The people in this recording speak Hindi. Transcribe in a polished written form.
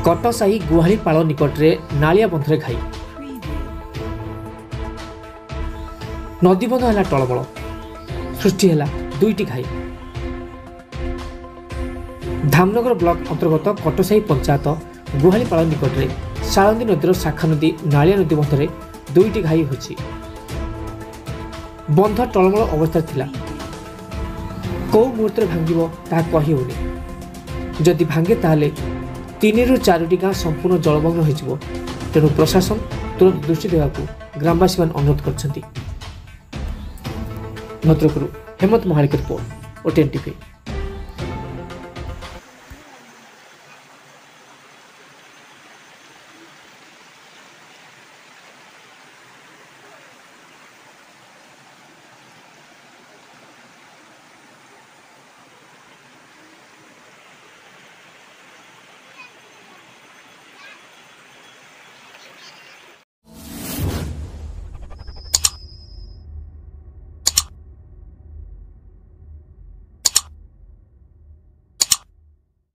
कटसाही गुहाली पाल निकटरे नालिया बंधरे घाई नदीबंध है टलमल सृष्टि है दुईटी घाई। धामनगर ब्लॉक अंतर्गत कटसाही पंचायत गुहाली पाल निकटरे साळंदी नदीर शाखा नदी नालिया नदी बंधरे दुईटी घाई होछि। बंध टलमल अवस्था थिला कौ मुहूर्त भांगिबो ताहा कहि होनी। जदि भांगे ताहले 3 ରୁ 4ଟି गाँ संपूर्ण जलमग्न हो तेणु प्रशासन तुरंत दृष्टि देवाकू ग्रामवासी अनुरोध करछन्ति। भद्रकरू Hemant Mahalik report, OTN TV।